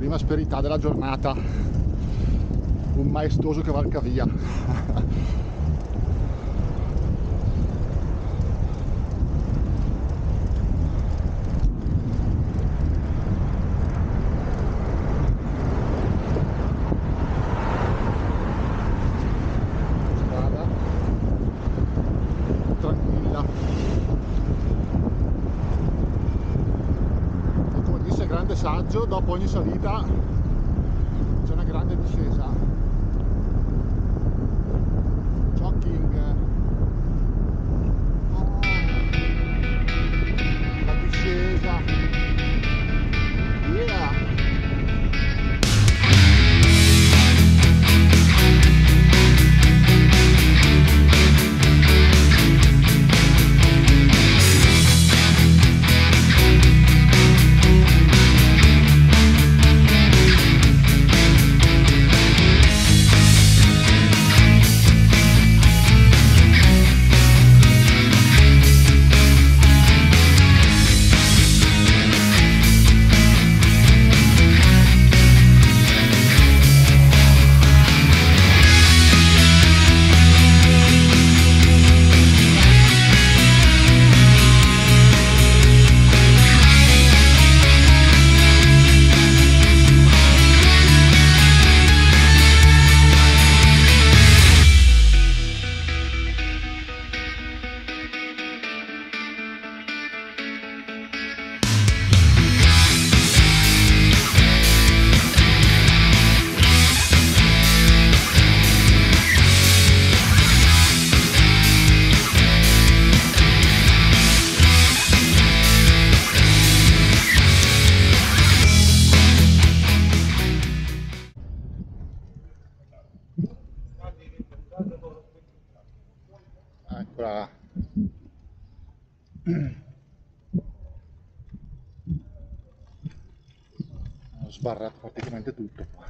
prima asperità della giornata, un maestoso cavalcavia. Strada tranquilla. E come disse il grande saggio, dopo ogni salita c'è una grande discesa. Jogging. Oh, la discesa. Yeah. Eccola. Ho sbarrato praticamente tutto qua.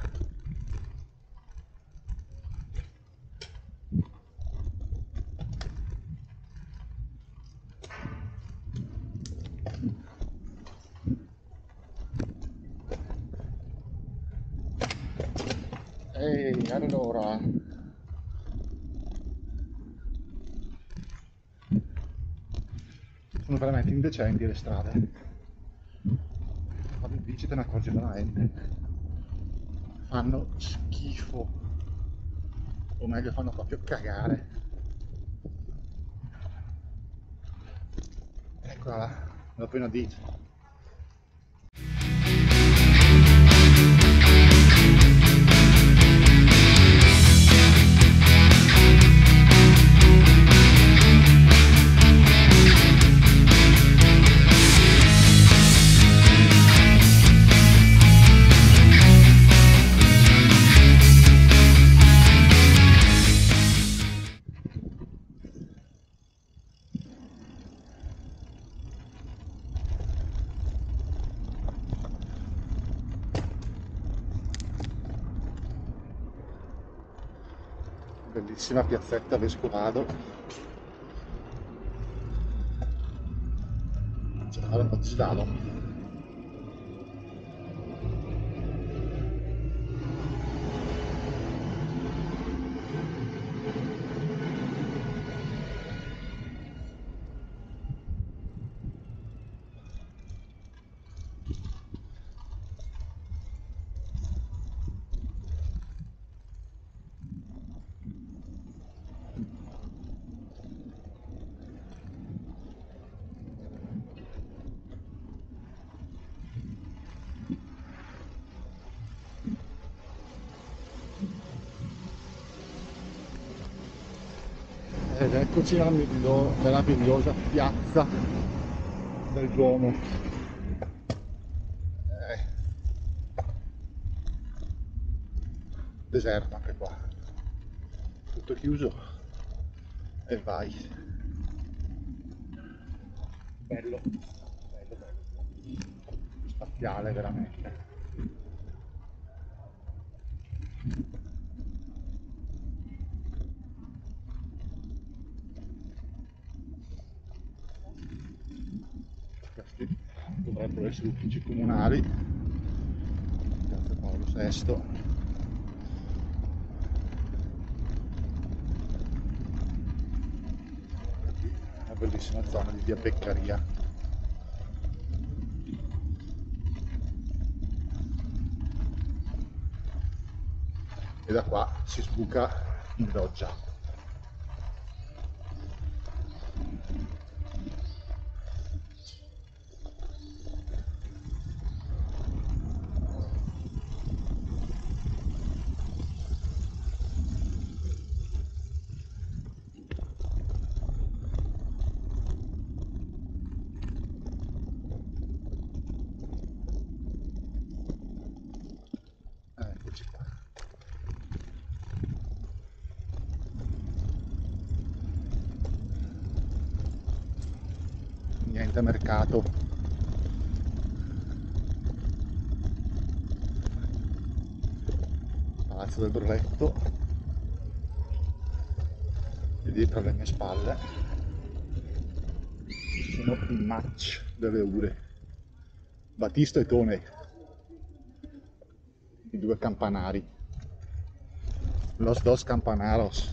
Ehi, allora, sono veramente indecenti le strade. Quando in bici te ne accorgi veramente. Fanno schifo, o meglio fanno proprio cagare. Eccola là, l'ho appena detto. Bellissima piazzetta Vescovado. C'è un po' di slalom. Ed eccoci alla meravigliosa piazza del Duomo. Deserto anche qua, tutto chiuso e vai. Bello, bello, bello, spaziale veramente. Questi dovrebbero essere uffici comunali. Piazza Paolo VI. Una bellissima zona di via Beccaria. E da qua si sbuca in loggia. Eccoci qua. Niente mercato. Palazzo del Broletto. E dietro alle mie spalle ci sono i match delle Ure. Battisto e Tone, i due campanari. Los dos campanaros.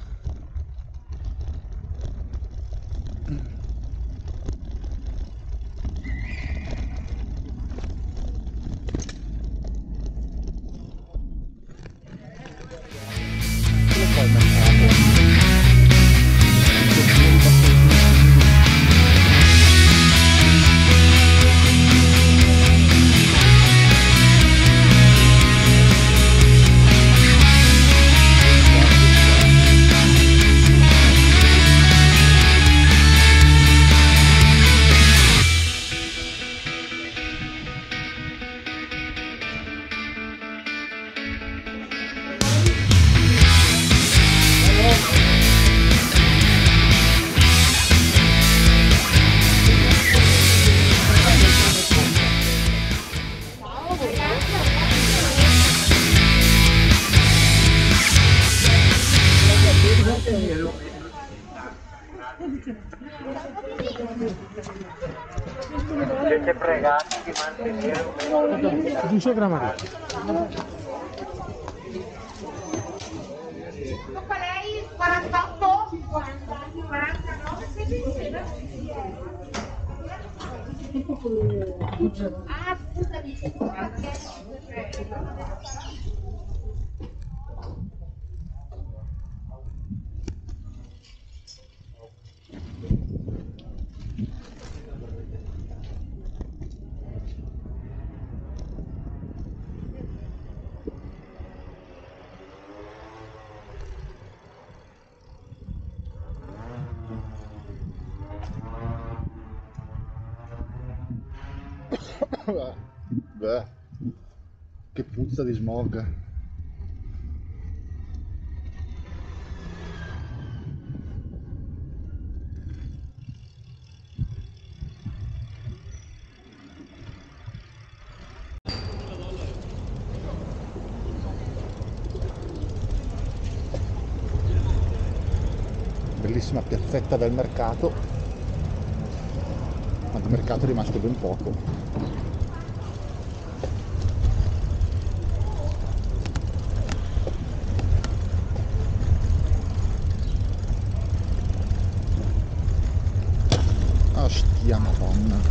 Siete pregati di mantenere 12 grammi. Tocca a lei 48, 50, 49, 70. Ah, scusami, Beh, che puzza di smog. Bellissima piazzetta del mercato, ma del mercato è rimasto ben poco. Ostia madonna.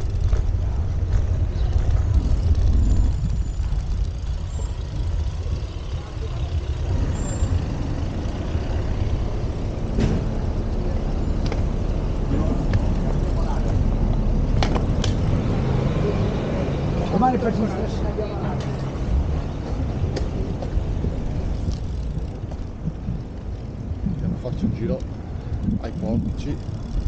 Domani personale. Faccio un giro ai portici.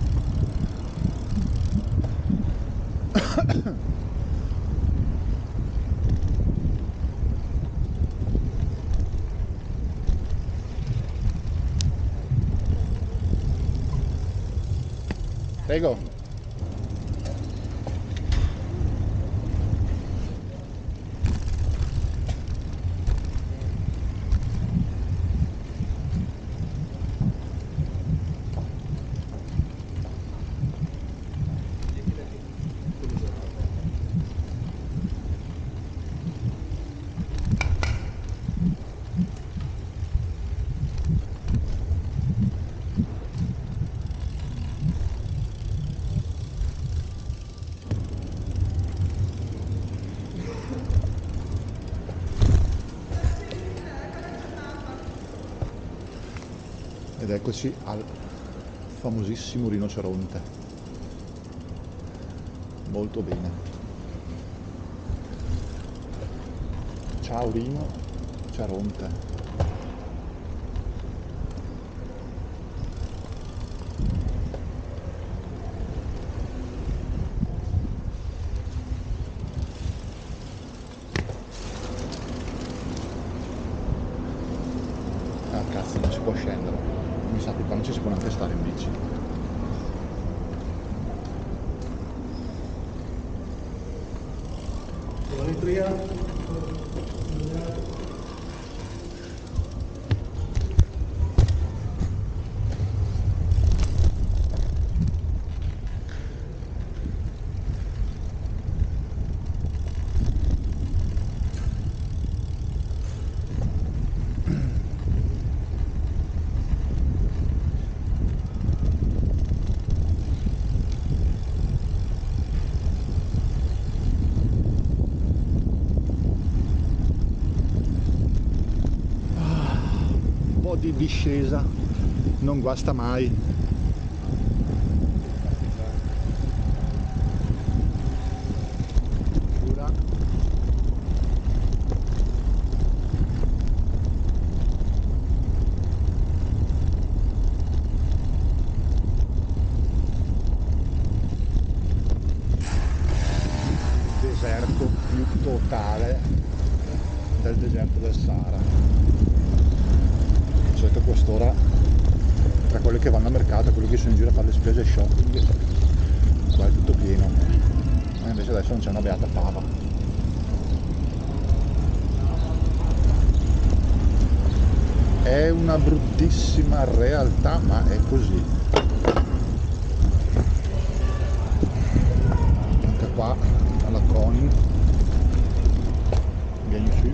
Prego. Ed eccoci al famosissimo rinoceronte. Molto bene. Ciao rinoceronte. Ah cazzo, non si può scendere. Mi sa che qua non ci si può neanche stare in bici. Un po' di discesa non guasta mai. Ora deserto più totale del deserto del Sahara. Di solito a quest'ora tra quelli che vanno al mercato e quelli che sono in giro a fare le spese shopping, qua è tutto pieno, e invece adesso non c'è una beata fava. È una bruttissima realtà, ma è così. Anche qua alla CONI vieni su.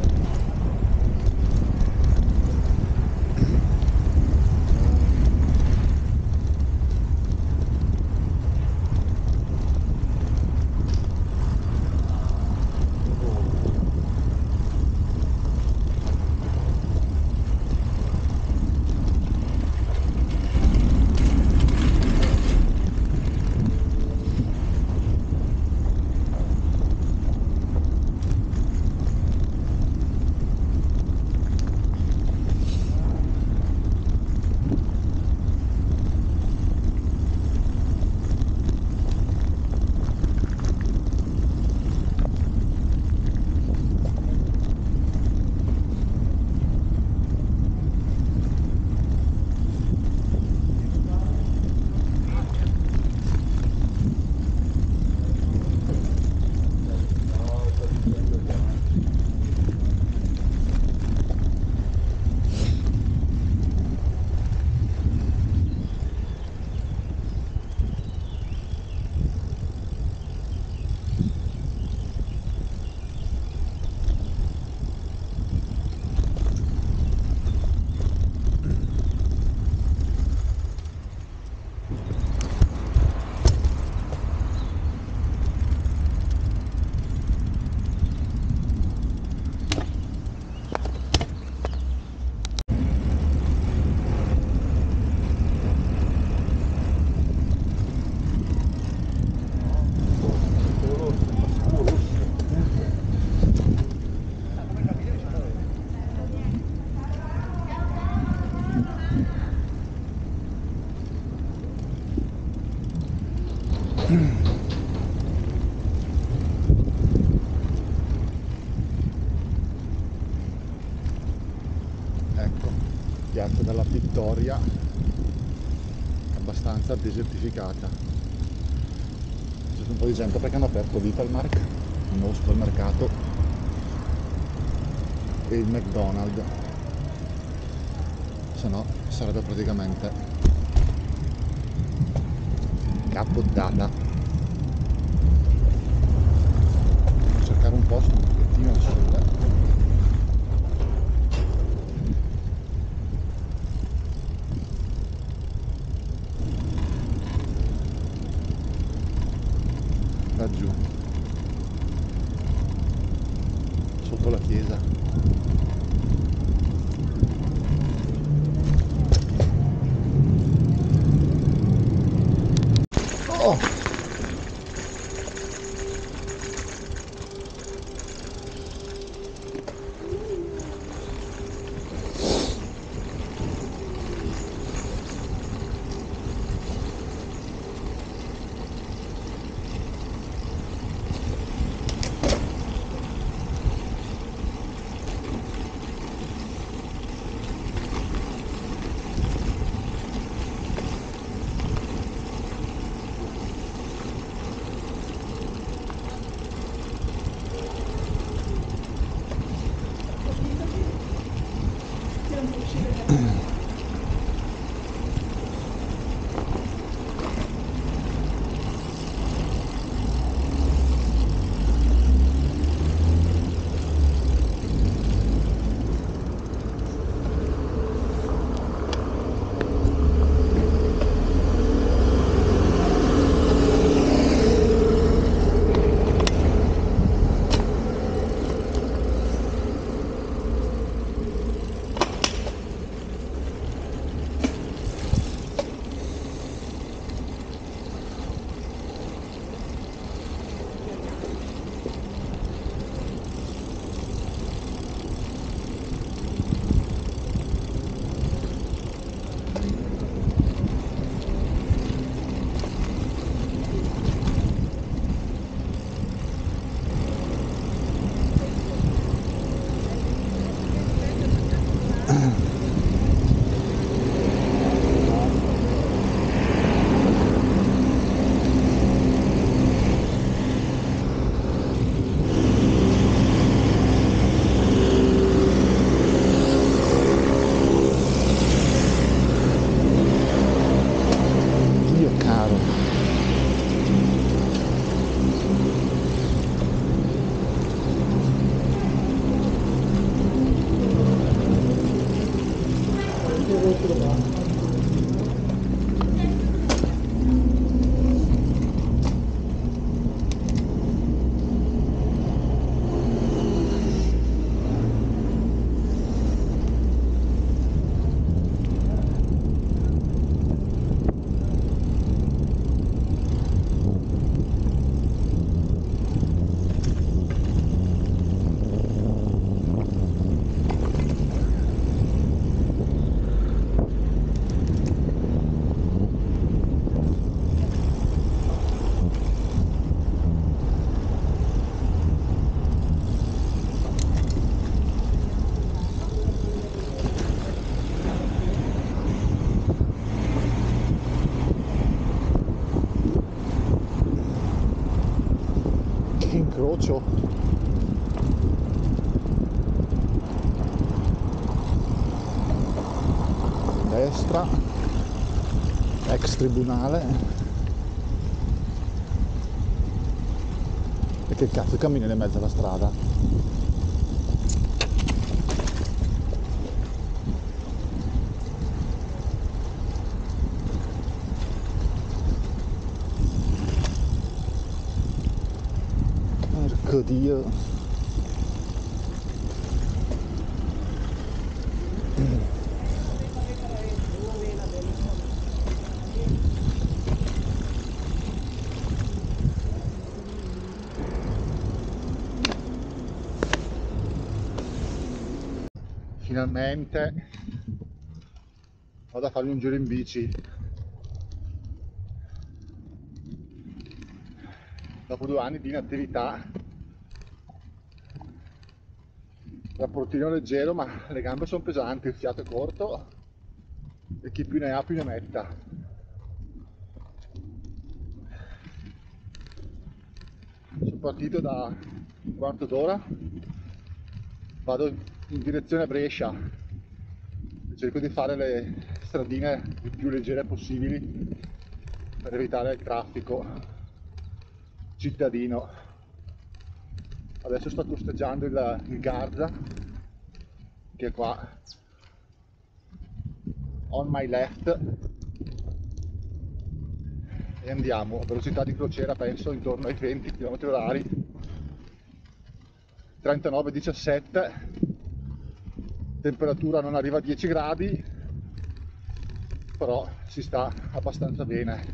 Ecco, piazza della Vittoria, abbastanza desertificata. C'è un po' di gente perché hanno aperto l'Italmark, il nuovo supermercato, e il McDonald's, se no sarebbe praticamente capoddata. Cercare un posto un pochettino al sole. Laggiù sotto la chiesa. incrocio. Destra, ex tribunale. E che cazzo cammini in mezzo alla strada? Porco Dio. Finalmente vado a farmi un giro in bici. Dopo 2 anni di inattività, rapportino leggero, ma le gambe sono pesanti, il fiato è corto e chi più ne ha più ne metta. Sono partito da un quarto d'ora, vado in direzione Brescia, cerco di fare le stradine il più leggere possibili per evitare il traffico cittadino. Adesso sto costeggiando il Garda, che è qua on my left, e andiamo a velocità di crociera, penso intorno ai 20 km/h, 39-17, temperatura non arriva a 10 gradi, però si sta abbastanza bene.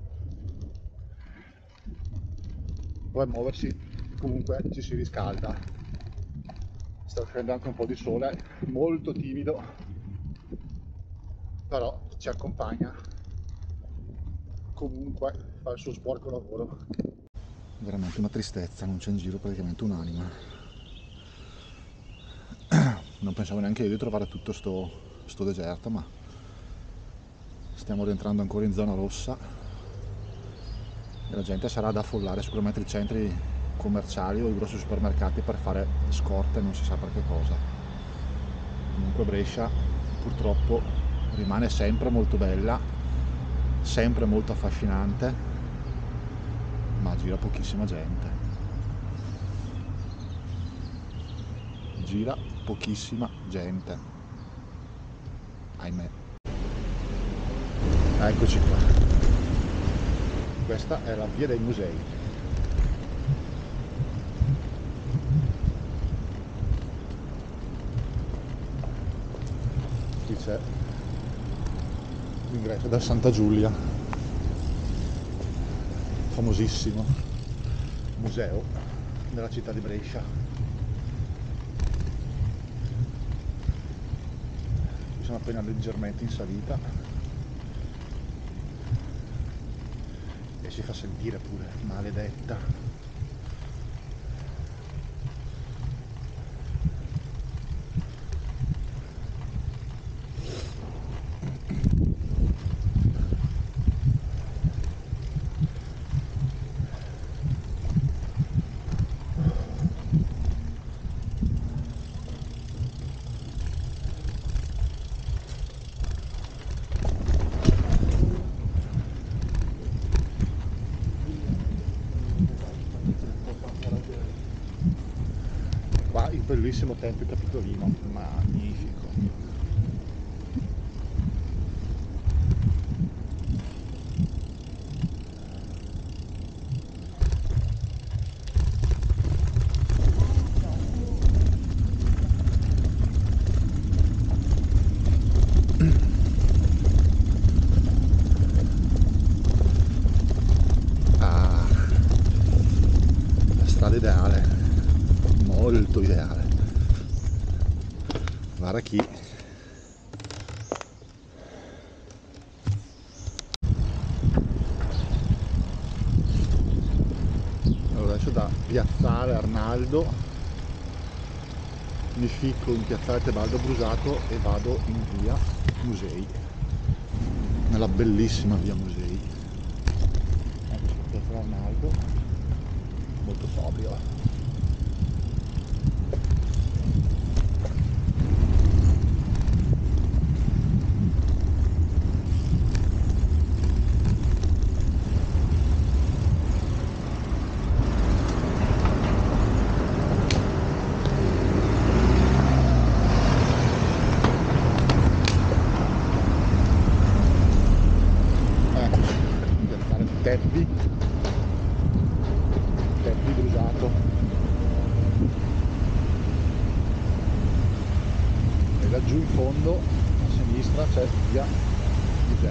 Poi a muoversi comunque ci si riscalda. Sta uscendo anche un po' di sole, molto timido, però ci accompagna, comunque fa il suo sporco lavoro. Veramente una tristezza, non c'è in giro praticamente un'anima. Non pensavo neanche io di trovare tutto sto deserto, ma stiamo rientrando ancora in zona rossa e la gente sarà ad affollare sicuramente i centri commerciali o i grossi supermercati per fare scorte, non si sa per che cosa. Comunque Brescia purtroppo rimane sempre molto bella, sempre molto affascinante, ma gira pochissima gente. Gira pochissima gente, ahimè. Eccoci qua, questa è la via dei musei. Qui c'è l'ingresso da Santa Giulia, famosissimo museo della città di Brescia. Siamo appena leggermente in salita e si fa sentire pure, maledetta. Qua il bellissimo tempio capitolino, magnifico. Ah, la strada ideale, molto ideale. Guarda chi. Allora adesso da piazzale Arnaldo mi ficco in piazzale Tebaldo Brusato e vado in via Musei, nella bellissima via Musei. Ecco piazzale Arnaldo, molto sobrio. Teppi bruciato, e laggiù in fondo a sinistra c'è via DJ.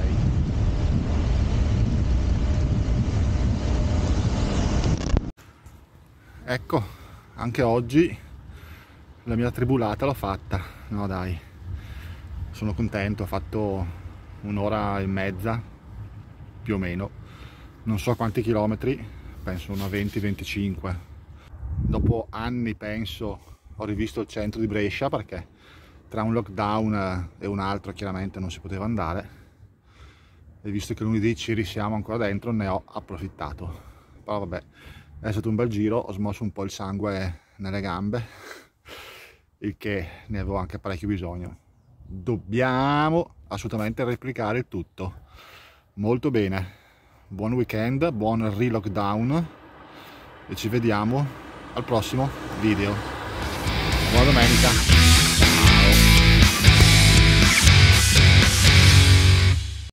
Ecco, anche oggi la mia tribulata l'ho fatta. No dai, sono contento, ho fatto un'ora e mezza più o meno, non so quanti chilometri, penso una 20-25. Dopo anni, penso, ho rivisto il centro di Brescia, perché tra un lockdown e un altro chiaramente non si poteva andare, e visto che lunedì ci risiamo ancora dentro, ne ho approfittato. Però vabbè, è stato un bel giro, ho smosso un po' il sangue nelle gambe, il che ne avevo anche parecchio bisogno. Dobbiamo assolutamente replicare il tutto. Molto bene. Buon weekend, buon re-lockdown e ci vediamo al prossimo video. Buona domenica!